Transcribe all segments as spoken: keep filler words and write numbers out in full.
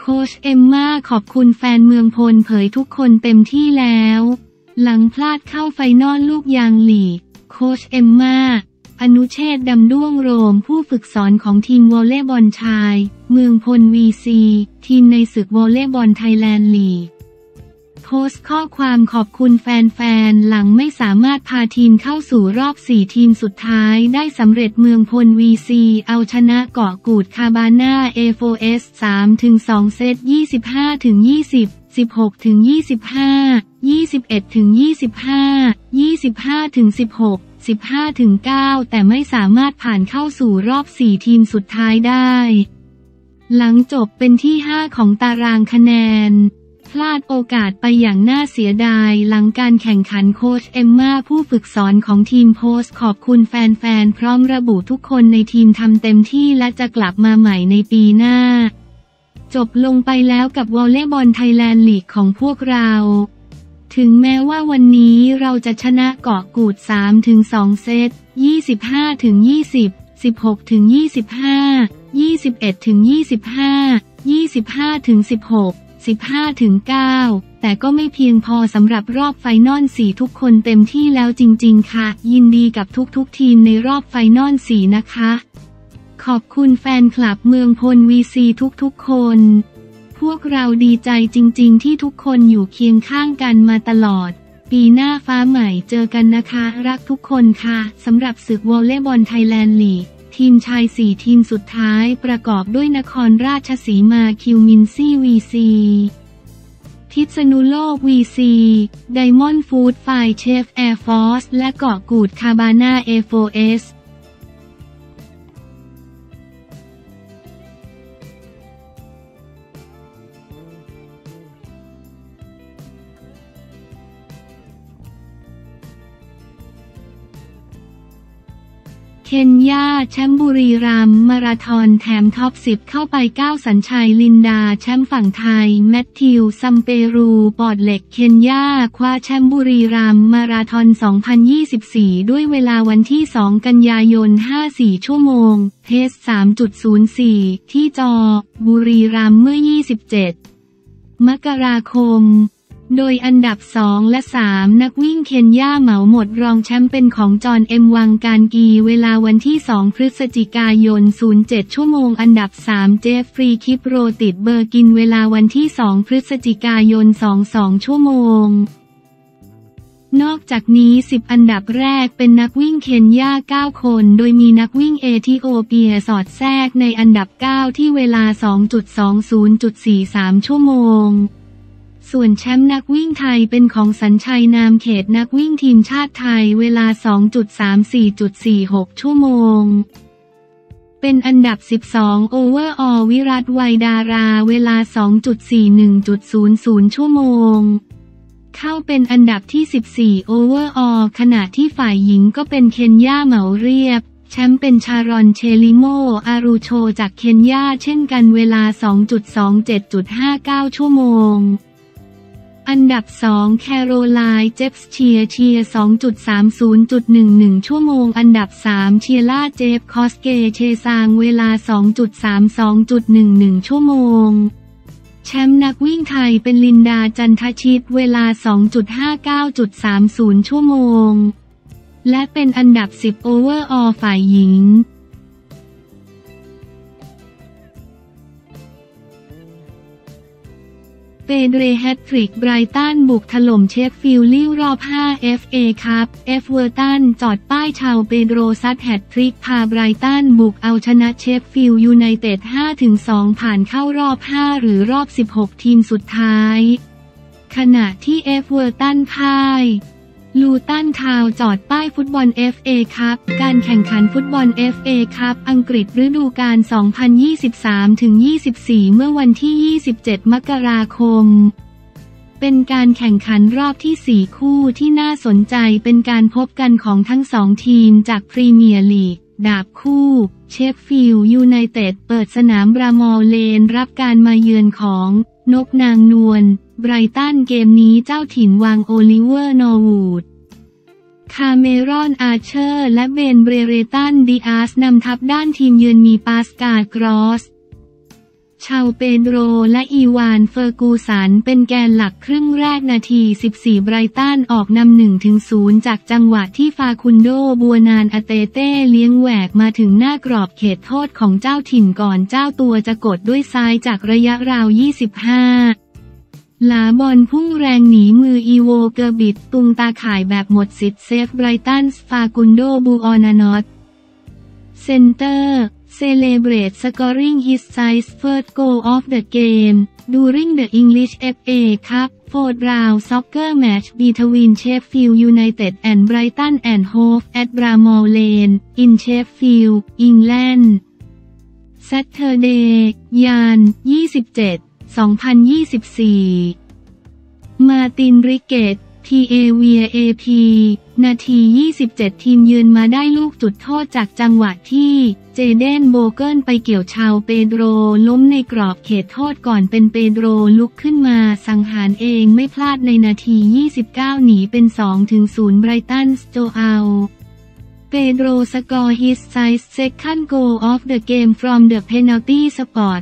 โค้ชเอมม่าขอบคุณแฟนเมืองพลเผยทุกคนเต็มที่แล้วหลังพลาดเข้าไฟนอลลูกยางลีกโค้ชเอมม่าอนุเชษฐ์ดำด้วงโรมผู้ฝึกสอนของทีมวอลเลย์บอลชายเมืองพล วี ซี ทีมในศึกวอลเลย์บอลไทยแลนด์ลีกโพสต์ข้อความขอบคุณแฟนๆหลังไม่สามารถพาทีมเข้าสู่รอบสี่ทีมสุดท้ายได้สำเร็จเมืองพล วี ซี เอาชนะเกาะกูดคาบาน่า เอ โฟ เอส สามถึงสอง เซต ยี่สิบห้าถึงยี่สิบ สิบหกถึงยี่สิบห้า ยี่สิบเอ็ดถึงยี่สิบห้า ยี่สิบห้าถึงสิบหก สิบห้าถึงเก้า แต่ไม่สามารถผ่านเข้าสู่รอบสี่ทีมสุดท้ายได้หลังจบเป็นที่ห้าของตารางคะแนนพลาดโอกาสไปอย่างน่าเสียดายหลังการแข่งขันโค้ชเอมม่าผู้ฝึกสอนของทีมโพสต์ขอบคุณแฟนๆพร้อมระบุทุกคนในทีมทำเต็มที่และจะกลับมาใหม่ในปีหน้าจบลงไปแล้วกับวอลเลย์บอลไทยแลนด์ลีกของพวกเราถึงแม้ว่าวันนี้เราจะชนะเกาะกูด สามถึงสอง เซต ยี่สิบห้าถึงยี่สิบ สิบหกถึงยี่สิบห้า ยี่สิบเอ็ดถึงยี่สิบห้า ยี่สิบห้าถึงสิบหกสิบห้าถึงเก้า แต่ก็ไม่เพียงพอสำหรับรอบไฟนอลสี่ทุกคนเต็มที่แล้วจริงๆค่ะยินดีกับทุกๆทีมในรอบไฟนอลสี่นะคะขอบคุณแฟนคลับเมืองพล วี ซี ทุกๆคนพวกเราดีใจจริงๆที่ทุกคนอยู่เคียงข้างกันมาตลอดปีหน้าฟ้าใหม่เจอกันนะคะรักทุกคนค่ะสำหรับศึกวอลเลย์บอลไทยแลนด์ลีกทีมชายสี่ทีมสุดท้ายประกอบด้วยนครราชสีมาคิวมินซี่ วี ซี พิษณุโลก วี ซี ไดมอนด์ฟู้ดไฟเชฟแอร์ฟอร์สและเกาะกูดคาบาน่า เอ โฟ เอสเคนยาแชมป์บุรีรัมย์มาราธอนแถมท็อปสิบเข้าไปเก้าสัญชัยลินดาแชมป์ฝั่งไทยแมทธิวซัมเปรูปอดเหล็กเคนยาคว้าแชมป์บุรีรัมย์มาราธอนสองพันยี่สิบสี่ด้วยเวลาวันที่สองกันยายนห้าสิบสี่ชั่วโมงเพส สามจุดศูนย์สี่ ที่จอบุรีรัมย์เมื่อยี่สิบเจ็ดมกราคมโดยอันดับสองและสามนักวิ่งเคนยาเหมาหมดรองแชมป์เป็นของจอห์นเอ็มวังการกีเวลาวันที่สองพฤศจิกายนศูนย์เจ็ดชั่วโมงอันดับสามเจฟฟรีย์คิปโรติดเบอร์กินเวลาวันที่สองพฤศจิกายนสองสิบสองชั่วโมงนอกจากนี้สิบอันดับแรกเป็นนักวิ่งเคนยาเก้าคนโดยมีนักวิ่งเอธิโอเปียสอดแทรกในอันดับเก้าที่เวลา สองจุดสองศูนย์จุดสี่สาม ชั่วโมงส่วนแชมป์นักวิ่งไทยเป็นของสัญชัยนามเขตนักวิ่งทีมชาติไทยเวลา สองจุดสามสี่จุดสี่หก ชั่วโมงเป็นอันดับสิบสองโอเวอร์ออวิรัตไวดาราเวลา สองจุดสี่หนึ่งจุดศูนย์ศูนย์ ชั่วโมงเข้าเป็นอันดับที่สิบสี่โอเวอร์ออขณะที่ฝ่ายหญิงก็เป็นเคนยาเหมาเรียบแชมป์เป็นชารอนเชลิโมอารูโชจากเคนยาเช่นกันเวลา สองจุดสองเจ็ดจุดห้าเก้า ชั่วโมงอันดับสองแคโรไลน์เจฟเชียเชีย สองจุดสามศูนย์จุดหนึ่งหนึ่ง ชั่วโมงอันดับสามเชียร่าเจฟคอสเกเชซางเวลา สองจุดสามสองจุดหนึ่งหนึ่ง ชั่วโมงแชมป์นักวิ่งไทยเป็นลินดาจันทชิตเวลา สองจุดห้าเก้าจุดสามศูนย์ ชั่วโมงและเป็นอันดับสิบโอเวอร์ออฝ่ายหญิงเปเดรแฮตทริกไบรตันบุกถล่มเชฟฟิลด์ลิ่วรอบห้า เอฟ เอ คัพเอฟเวอร์ตันจอดป้ายชาวเปโดรซัดแฮตทริกพาไบรตันบุกเอาชนะเชฟฟิลด์ยูไนเต็ด ห้าถึงสอง ผ่านเข้ารอบห้าหรือรอบสิบหกทีมสุดท้ายขณะที่เอฟเวอร์ตันพ่ายลูตันทาวน์จอดป้ายฟุตบอล เอฟ เอ คัพการแข่งขันฟุตบอล เอฟ เอ คัพอังกฤษฤดูกาล สองพันยี่สิบสามถึงยี่สิบสี่ เมื่อวันที่ ยี่สิบเจ็ด มกราคมเป็นการแข่งขันรอบที่สี่คู่ที่น่าสนใจเป็นการพบกันของทั้งสองทีมจากพรีเมียร์ลีกดาบคู่เชฟฟิลด์ยูไนเต็ดเปิดสนามบรามอลเลนรับการมาเยือนของนกนางนวลไบรตันเกมนี้เจ้าถิ่นวางโอลิเวอร์นอร์วูดคาเมรอนอาร์เชอร์และเบนเบรเรตันดิอาสนำทัพด้านทีมเยือนมีปาสกาลกรอสชาวเปโดรและอีวานเฟอร์กูสันเป็นแกนหลักครึ่งแรกนาทีสิบสี่ไบรตันออกนำ หนึ่งถึงศูนย์ จากจังหวะที่ฟาคุนโดบัวนานอาเตเต้เลี้ยงแหวกมาถึงหน้ากรอบเขตโทษของเจ้าถิ่นก่อนเจ้าตัวจะกดด้วยซ้ายจากระยะราวยี่สิบห้าหลาบอลพุ่งแรงหนีมืออีโวเกอร์บิดตุงตาข่ายแบบหมดสิทธิ์เซฟไบรตันฟาคุนโดบูออนานอตเซนเตอร์ celebrate scoring his size first goal of the game during the English เอฟ เอ Cup fourth round soccer match between Sheffield United and Brighton and Hove at Bramall Lane in Sheffield, England Saturday ยาน ยี่สิบเจ็ด สองพันยี่สิบสี่ มาร์ติน ริเกต ที เอ วี เอ พี นาที ยี่สิบเจ็ด ทีมยืนมาได้ลูกจุดโทษจากจังหวะที่เจเดน โบเกิลไปเกี่ยวชาวเปโดรล้มในกรอบเขตโทษก่อนเป็นเปโดรลุกขึ้นมาสังหารเองไม่พลาดในนาที ยี่สิบเก้า หนีเป็น สองถึงศูนย์ ไบรตันโจอัลเปโดร score his size second goal of the game from the penalty spot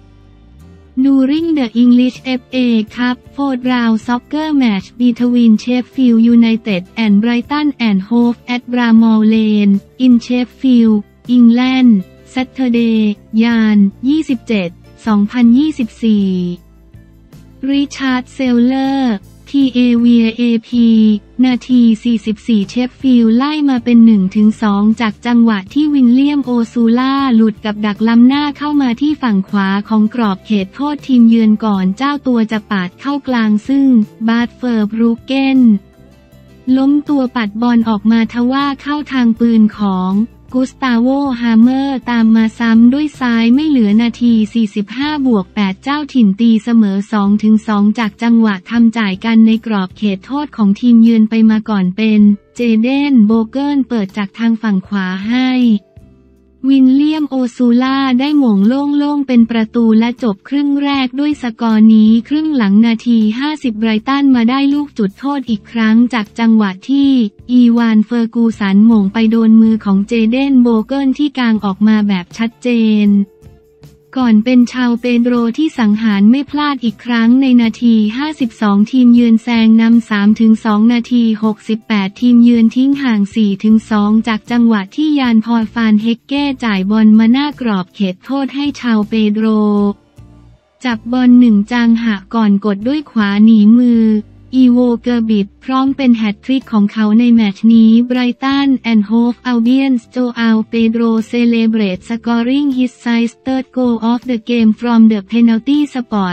during the English เอฟ เอ Cup fourth round soccer match between Sheffield United and Brighton and Hove at Bramall Lane in Sheffield, England Saturday ยาน ยี่สิบเจ็ด สองพันยี่สิบสี่ ริชาร์ด เซลเลอร์ ที เอ วี เอ พี นาที สี่สิบสี่ เชฟฟิลด์ไล่มาเป็น หนึ่งถึงสอง จากจังหวะที่วิลเลียม โอซูล่าหลุดกับดักล้ำหน้าเข้ามาที่ฝั่งขวาของกรอบเขตโทษทีมเยือนก่อนเจ้าตัวจะปาดเข้ากลางซึ่งบาร์ดเฟอร์บรูเกนล้มตัวปัดบอลออกมาทว่าเข้าทางปืนของกุสตาโว ฮาเมอร์ตามมาซ้ำด้วยซ้ายไม่เหลือนาที สี่สิบห้าบวกแปด เจ้าถิ่นตีเสมอ สองถึงสอง จากจังหวะทำจ่ายกันในกรอบเขตโทษของทีมเยือนไปมาก่อนเป็นเจเดน โบเกิลเปิดจากทางฝั่งขวาให้วิลเลียม โอซูล่าได้หม่งโล่งๆเป็นประตูและจบครึ่งแรกด้วยสกอร์นี้ครึ่งหลังนาที ห้าสิบ ไบรตันมาได้ลูกจุดโทษอีกครั้งจากจังหวะที่อีวาน เฟอร์กูสันหม่งไปโดนมือของเจเดน โบเกิลที่กางออกมาแบบชัดเจนก่อนเป็นชาวเปโดรที่สังหารไม่พลาดอีกครั้งในนาที ห้าสิบสอง ทีมเยือนแซงนำ สามถึงสอง นาที หกสิบแปด ทีมเยือนทิ้งห่าง สี่ถึงสอง จากจังหวะที่ยานพอลฟานเฮกเก้จ่ายบอลมาหน้ากรอบเขตโทษให้ชาวเปโดรจับบอลหนึ่งจางหะก่อนกดด้วยขวาหนีมืออีโวเกอร์บิดพร้อมเป็นแฮตทริกของเขาในแมตช์นี้ไบรตันแอนด์โฮฟอัลเบียนโจอัลเปโดร celebrate scoring his size third goal of the game from the penalty spot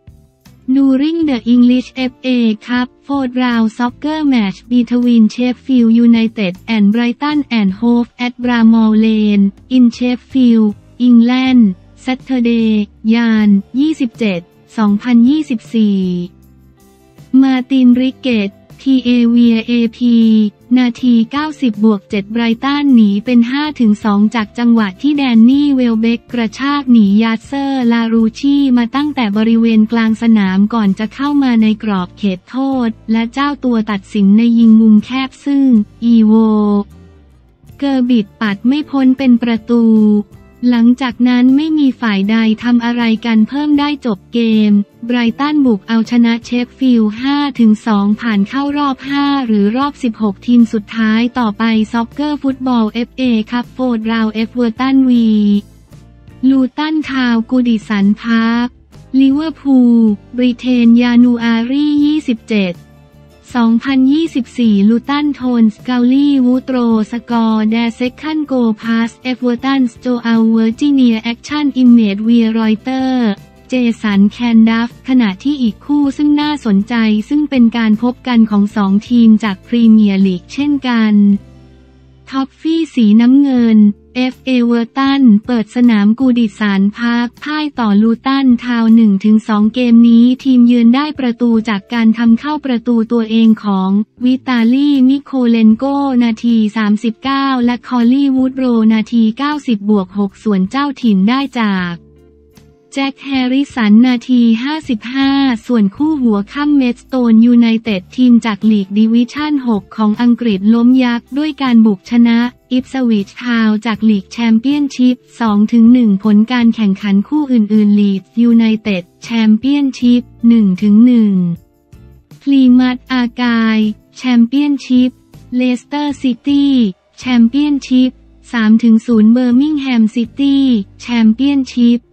during the English เอฟ เอ Cup fourth round soccer match between Sheffield United and Brighton and Hove at Bramall Lane in Sheffield, England Saturday ยาน ยี่สิบเจ็ด สองพันยี่สิบสี่มาร์ติน ริเกต ที เอ วี เอ พี นาที เก้าสิบบวกเจ็ด ไบรตันหนีเป็น ห้าถึงสอง จากจังหวะที่แดนนี่ เวลเบกกระชากหนียาเซอร์ ลารูชีมาตั้งแต่บริเวณกลางสนามก่อนจะเข้ามาในกรอบเขตโทษและเจ้าตัวตัดสินในยิงมุมแคบซึ่งอีโวเกอร์บิดปัดไม่พ้นเป็นประตูหลังจากนั้นไม่มีฝ่ายใดทำอะไรกันเพิ่มได้จบเกมไบรตันบุกเอาชนะเชฟฟิลด์ ห้าถึงสอง ผ่านเข้ารอบ ห้า หรือรอบ สิบหก ทีมสุดท้ายต่อไปซ็อกเกอร์ฟุตบอล เอฟ เอ คัพโฟร์ดราวเอฟเวอร์ตันวีลูตันทาวกูดิสันพาร์คลิเวอร์พูลบริเทนยานูอารียี่สิบเจ็ดสองพันยี่สิบสี่ ลูตันโทนสเกลลี่วูโตรสกอร์แดเซคันโกพาสเอฟเวอร์ตันโจอัลเวอร์จิเนียแอคชั่นอิมเมจเวียรอยเตอร์เจสันแคนดัฟขณะที่อีกคู่ซึ่งน่าสนใจซึ่งเป็นการพบกันของสองทีมจากพรีเมียร์ลีกเช่นกันท็อฟฟี่สีน้ำเงิน เอฟ เอ เวอร์ตันเปิดสนามกูดิสานพาร์คพ่ายต่อลูตันทาว หนึ่งถึงสอง เกมนี้ทีมเยือนได้ประตูจากการทำเข้าประตูตัวเองของวิตาลีนิโคเลนโกนาที สามสิบเก้า และคอลลี่วูดโรนาที เก้าสิบบวกหก ส่วนเจ้าถิ่นได้จากแจ็คแฮร์ริสันนาทีห้าสิบห้าส่วนคู่หัวค่ำเมดสโตนยูไนเต็ดทีมจากลีกดิวิชั่นหกของอังกฤษล้มยักษ์ด้วยการบุกชนะอิปสวิชทาวน์จากลีกแชมเปี้ยนชิพ สองถึงหนึ่ง ผลการแข่งขันคู่อื่นๆลีดส์ยูไนเต็ดแชมเปี้ยนชิพ หนึ่งถึงหนึ่ง พลีมัธอากายแชมเปี้ยนชิพเลสเตอร์ซิตี้แชมเปี้ยนชิพ สามถึงศูนย์ เบอร์มิงแฮมซิตี้แชมเปี้ยนชิพ